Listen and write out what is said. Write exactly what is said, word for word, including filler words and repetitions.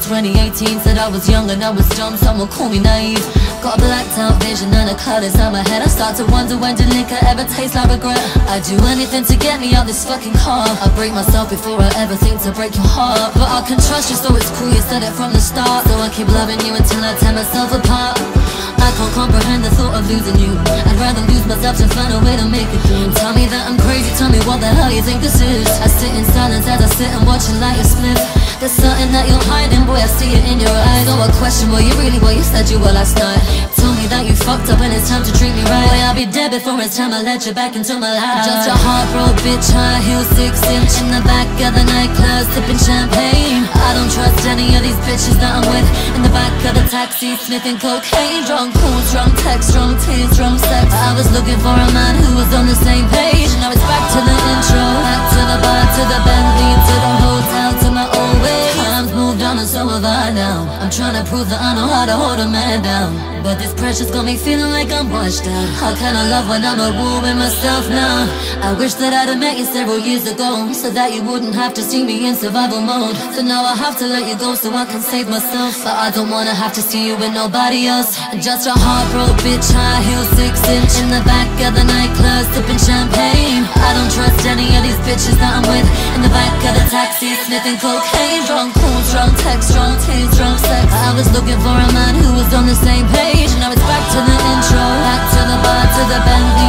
twenty eighteen. Said I was young and I was dumb, someone call me naive. Got a blacked out vision and a cloud inside my head. I start to wonder, when did liquor ever taste like regret? I'd do anything to get me out this fucking car. I break myself before I ever think to break your heart. But I can trust you, so it's cool, you said it from the start. So I keep loving you until I tear myself apart. I can't comprehend the thought of losing you. I'd rather lose myself to find a way to make it through. Tell me that I'm crazy, tell me what the hell you think this is. I sit in silence as I sit and watch you light your split. There's something that you're hiding, boy, I see it in your eyes. So I question, were you really what you said you were last night? Tell me that you fucked up and it's time to treat me right. Boy, I'll be dead before it's time I let you back into my life. Just a heartbroken bitch, high heel, six inch in the back of the nightclub, sipping champagne. I don't trust any of these bitches that I'm with. In the back of the taxi, sniffing cocaine. Drunk calls, drunk texts, drunk tears, drunk sex. I was looking for a man who was on the same page. Now it's back to the intro, back to the bar, to the Bentley, to the hotel, to my old way. Time's moved on and so have I now. I'm trying to prove that I know how to hold a man down, but this pressure's got me feeling like I'm washed out. How can I love when I'm a war with myself now? I wish that I'd have met you several years ago, so that you wouldn't have to see me in survival mode. So now I have to let you go so I can save myself, but I don't wanna have to see you with nobody else. Just a heartbroken bitch, high heel, six inch in the back of the nightclub, sipping champagne. I don't trust any of these bitches that I'm with. In the back of the taxi, sniffing cocaine. Drunk calls, drunk texts, drunk tears, drunk sex. I was looking for a man who was on the same page. Now it's back to the intro, back to the bar, to the Bentley,